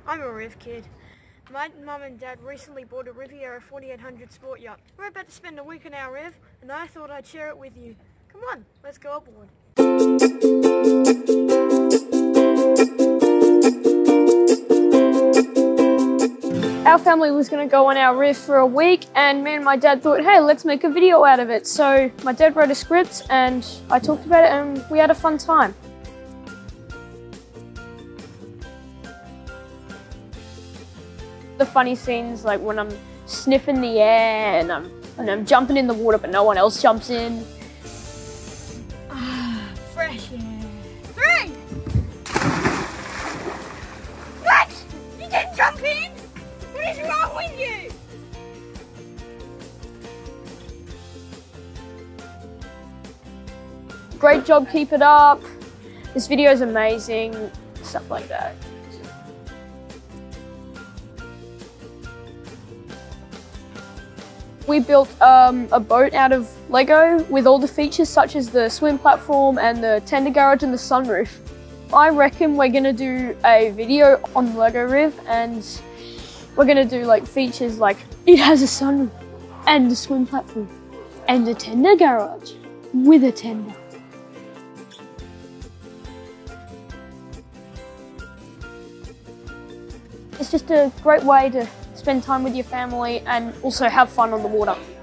I'm a Riv kid. My mum and dad recently bought a Riviera 4800 sport yacht. We're about to spend a week on our Riv, and I thought I'd share it with you. Come on, let's go aboard. Our family was going to go on our Riv for a week, and me and my dad thought, hey, let's make a video out of it. So my dad wrote a script and I talked about it and we had a fun time. The funny scenes, like when I'm sniffing the air and I'm jumping in the water but no one else jumps in. Fresh air. 3! What? You didn't jump in? What is wrong with you? Great job, keep it up. This video is amazing. Stuff like that. We built a boat out of Lego with all the features such as the swim platform and the tender garage and the sunroof. I reckon we're gonna do a video on the Lego Riv, and we're gonna do like features like it has a sunroof and a swim platform and a tender garage with a tender. It's just a great way to spend time with your family and also have fun on the water.